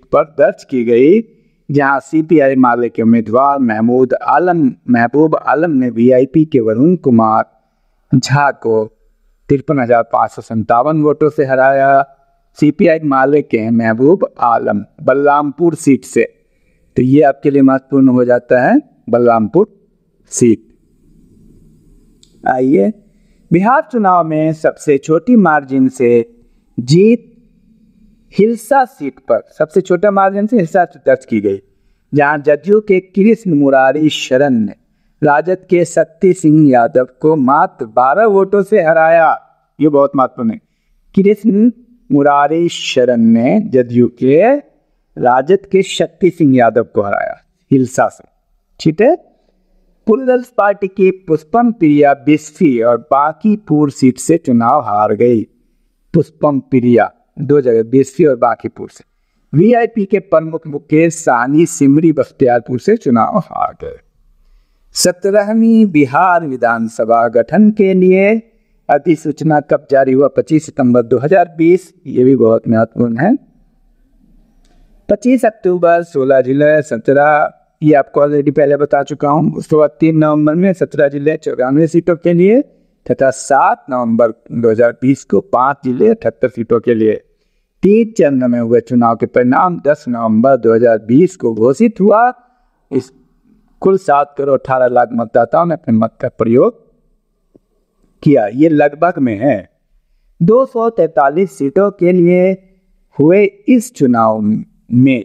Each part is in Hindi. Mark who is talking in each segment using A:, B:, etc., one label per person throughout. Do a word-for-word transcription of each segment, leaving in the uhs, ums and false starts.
A: पर दर्ज की गई, जहां सीपीआई माले के उम्मीदवार महमूद आलम महबूब आलम ने वीआईपी के वरुण कुमार झा को तिरपन हजार पाँच सौ संतावन वोटों से हराया। सीपीआई माले के महबूब आलम बलरामपुर सीट से, तो ये आपके लिए महत्वपूर्ण हो जाता है, बलरामपुर सीट। आइए, बिहार चुनाव में सबसे छोटी मार्जिन से जीत हिलसा सीट पर सबसे छोटा मार्जिन से हिलसा दर्ज की गई, जहां जदयू के कृष्ण मुरारी शरण ने राजद के शक्ति सिंह यादव को मात्र बारह वोटों से हराया। ये बहुत महत्वपूर्ण है। कृष्ण मुरारी शरण ने जदयू के राजद के शक्ति सिंह यादव को हराया हिलसा से। ठीक है। प्लूरल्स पार्टी की पुष्पम प्रिया बिस्फी और बांकीपुर सीट से चुनाव हार गई। पुष्पम प्रिया दो जगह, बिस्फी और बांकीपुर से। वीआईपी के प्रमुख मुकेश साहनी सिमरी बख्तियारपुर से चुनाव हार गए। सत्रहवीं बिहार विधानसभा गठन के लिए अधिसूचना कब जारी हुआ? पच्चीस सितंबर दो हज़ार बीस। ये भी बहुत महत्वपूर्ण है। पच्चीस अक्टूबर, सोलह जिले, सत्रह, ये आपको ऑलरेडी पहले बता चुका हूँ। उसके बाद तीन नवंबर में सत्रह जिले चौरानवे सीटों के लिए, तथा सात नवंबर दो हज़ार बीस को पाँच जिले अठहत्तर सीटों के लिए। तीन चरण में हुए चुनाव के परिणाम दस नवंबर दो हज़ार बीस को घोषित हुआ। इस कुल सात करोड़ अठारह लाख मतदाताओं ने अपने मत का प्रयोग किया। ये लगभग में है। दो सौ तैंतालीस सीटों के लिए हुए इस चुनाव में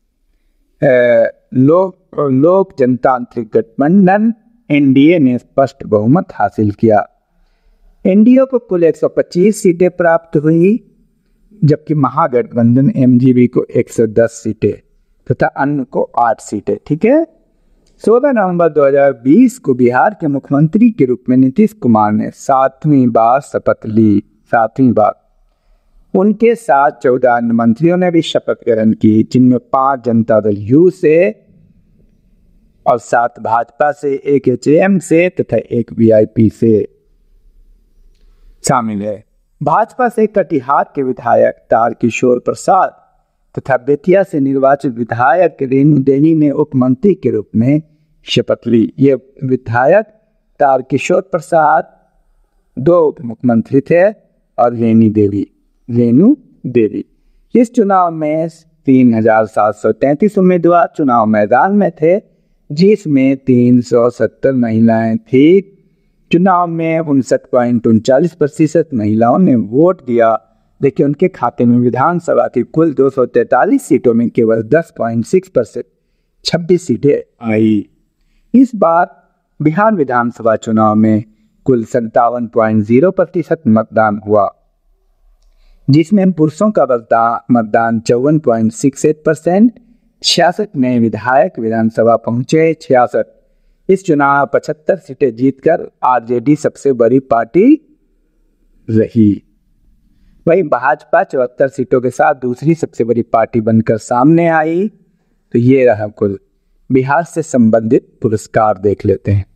A: लोक लोक जनतांत्रिक गठबंधन एनडीए ने स्पष्ट बहुमत हासिल किया। एनडीए को कुल एक सौ पच्चीस सीटें प्राप्त हुई, जबकि महागठबंधन एमजीबी को एक सौ दस सीटें तथा अन्य को आठ सीटें। ठीक है। सोलह नवंबर दो हज़ार बीस को बिहार के मुख्यमंत्री के रूप में नीतीश कुमार ने सातवीं बार शपथ ली। सातवीं बार उनके साथ चौदह अन्य मंत्रियों ने भी शपथ ग्रहण की, जिनमें पांच जनता दल यू से और सात भाजपा से, एक एचएम से तथा एक वीआईपी से शामिल है। भाजपा से कटिहार के विधायक तारकिशोर प्रसाद तथा बेतिया से निर्वाचित विधायक रेणु देवी ने उप मंत्री के रूप में शपथ ली। ये विधायक तारकिशोर प्रसाद दो उप मुख्यमंत्री थे और रेणु देवी रेणु देवी इस चुनाव में तीन हजार सात सौ तैंतीस उम्मीदवार चुनाव मैदान में थे, जिसमें तीन सौ सत्तर महिलाएं थी। चुनाव में उनसठ पॉइंट उनचालीस प्रतिशत महिलाओं ने वोट दिया। देखिए, उनके खाते में विधानसभा की कुल दो सौ तैंतालीस सीटों में केवल दस पॉइंट छह परसेंट छब्बीस सीटें आई। इस बार बिहार विधानसभा चुनाव में कुल संतावन पॉइंट जीरो प्रतिशत मतदान हुआ, जिसमें पुरुषों का मतदान चौवन पॉइंट सिक्स एट परसेंट। छियासठ नए विधायक विधानसभा पहुंचे। छियासठ इस चुनाव पचहत्तर सीटें जीतकर आरजेडी सबसे बड़ी पार्टी रही। वहीं भाजपा चौहत्तर सीटों के साथ दूसरी सबसे बड़ी पार्टी बनकर सामने आई। तो ये रहा कुल। बिहार से संबंधित पुरस्कार देख लेते हैं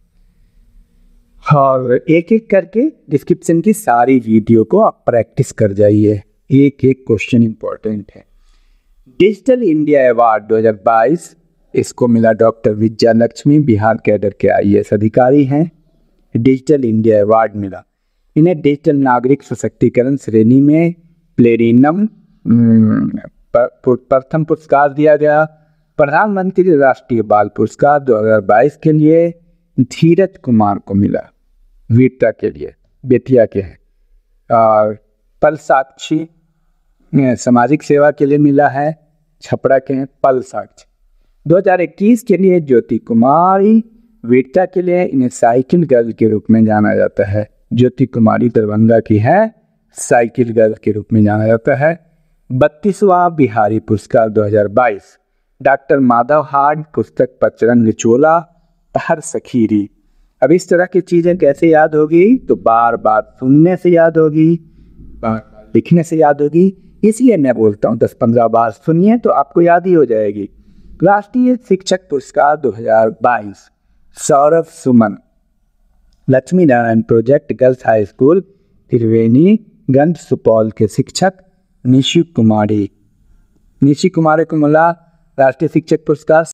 A: और एक एक करके डिस्क्रिप्शन की सारी वीडियो को आप प्रैक्टिस कर जाइए। एक एक क्वेश्चन इंपॉर्टेंट है। डिजिटल इंडिया अवार्ड दो हज़ार बाईस इसको मिला डॉक्टर विजया लक्ष्मी, बिहार कैडर के आईएएस अधिकारी हैं। डिजिटल इंडिया अवार्ड मिला इन्हें। डिजिटल नागरिक सशक्तिकरण श्रेणी में प्लेटिनम प्रथम पुरस्कार दिया गया। प्रधानमंत्री राष्ट्रीय बाल पुरस्कार दो हज़ार बाईस के लिए धीरज कुमार को मिला, वीरता के लिए, बेतिया के हैं। और पल साक्षी सामाजिक सेवा के लिए मिला है, छपरा के हैं पल साक्षी। दो हज़ार इक्कीस के लिए ज्योति कुमारी, वीरता के लिए इन्हें साइकिल गर्ल के रूप में जाना जाता है। ज्योति कुमारी दरभंगा की है, साइकिल गर्ल के रूप में जाना जाता है। बत्तीसवां बिहारी पुरस्कार दो हज़ार बाईस डॉक्टर माधव हार्ड, पुस्तक पचरंग चोला, हर सखीरी। अब इस तरह की चीज़ें कैसे याद होगी? तो बार बार सुनने से याद होगी, बार बार लिखने से याद होगी। इसलिए मैं बोलता हूँ दस पंद्रह बार सुनिए तो आपको याद ही हो जाएगी। राष्ट्रीय शिक्षक पुरस्कार दो हज़ार बाईस Saurabh Suman, Lakshmi Narayan project girls high school Triveniganj Supaul के शिक्षक। निशु कुमारी निशी कुमार को मिला राष्ट्रीय शिक्षक पुरस्कार।